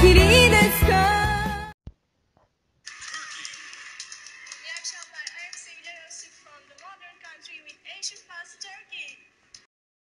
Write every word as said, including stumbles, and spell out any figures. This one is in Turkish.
綺麗ですか? İyi akşamlar. I am Sevilla Yusuf from the modern country with Asian Fast Turkey.